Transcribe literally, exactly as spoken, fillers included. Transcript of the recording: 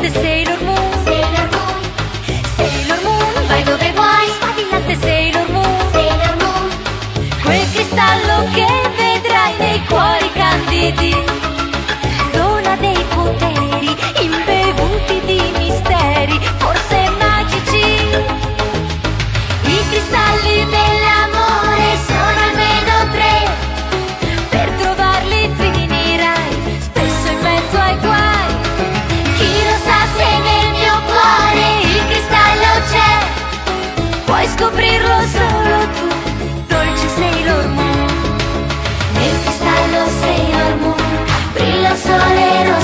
Sfavillante Sailor Moon, Sailor Moon, Sailor Moon, vai dove vuoi. Sfavillante Sailor Moon, Sailor Moon, quel cristallo che vedrai nei cuori candidi, dona dei poteri imbevuti di misteri, forse magici. I cristalli dell'amore sono almeno tre, per trovarli finirai spesso in mezzo ai guai. Chi lo sa se nel mio cuore il cristallo c'è, puoi scoprirlo solo tu, dolce Sailor Moon. Nel cristallo Sailor Moon brilla il sole rosso.